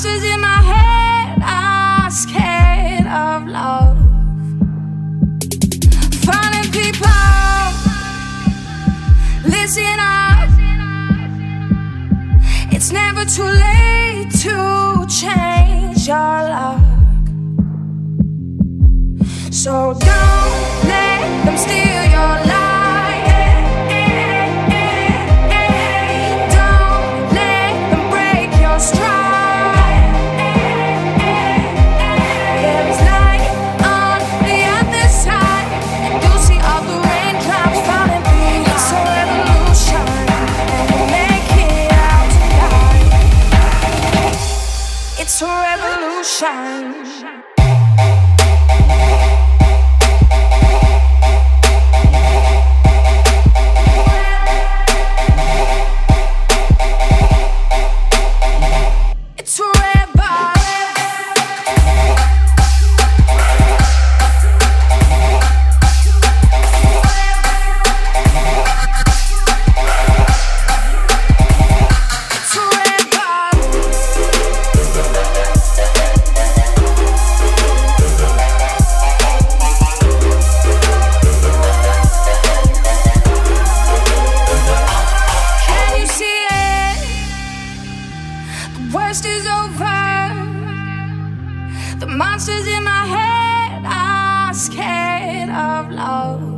monsters in my head are scared of love. Finding people, listen up. It's never too late to change your luck. So don't let them steal your life. Don't let them break your stride. There is light on the other side, and you'll see all the raindrops falling through. It's a revolution, and we'll make it out tonight. It's a revolution. Worst is over. The monsters in my head are scared of love.